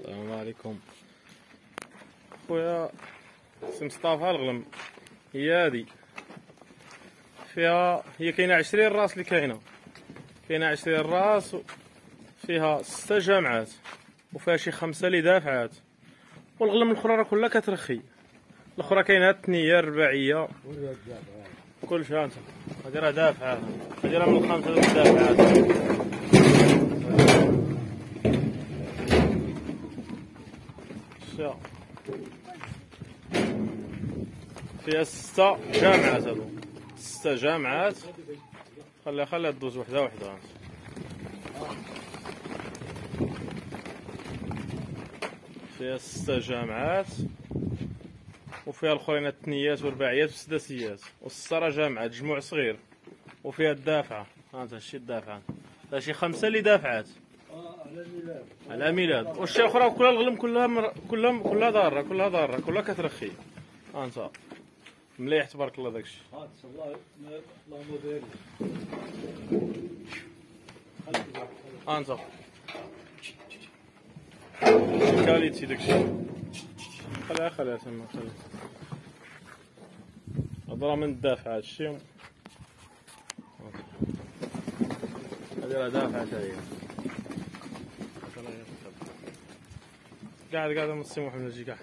السلام عليكم خويا سي مصطفى الغلم. هي هادي فيها، هي كاينه 20 راس، اللي كاينه 20 راس، فيها 6 جامعات وفيها شي 5 اللي دافعات، والغلم الاخرى راه كلها كترخي. الاخرى كاينه الثنيه الرباعيه كلشي. هانت هادي راه دافعه، هادي راه من الخمسه دوك الدافعات. فيها 6 جامعات، هادو 6 جامعات. خليها دوز وحده وحده. فيها 6 جامعات وفيها الاخرين الثنيات والرباعيات والسداسيات، والسته راه جامعات جموع صغير. وفيها الدافعه، هانت هادشي الدافعه، هذا شي 5 اللي دافعات على ميلاد. والشي الاخرى كلها الغلم، كلها ضاره، كلها كترخي. هانت مليح تبارك الله داكشي. اللهم بارك. هانت كاليتي داكشي. خليها تما، هضره من الدافعه هادشي. هادي راه دافعه حتى هي. قاعد من السي محمد نجي قاعد.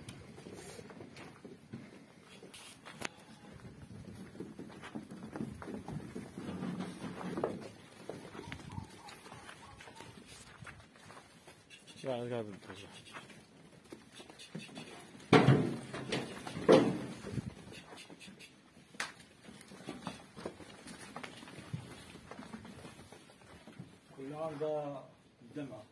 كل عرضة الدمعة.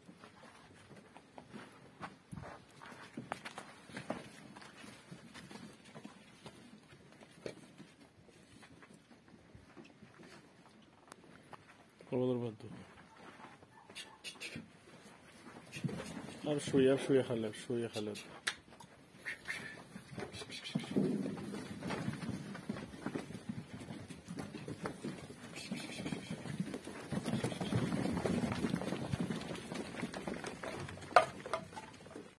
ضرب بشويه خليها بشويه.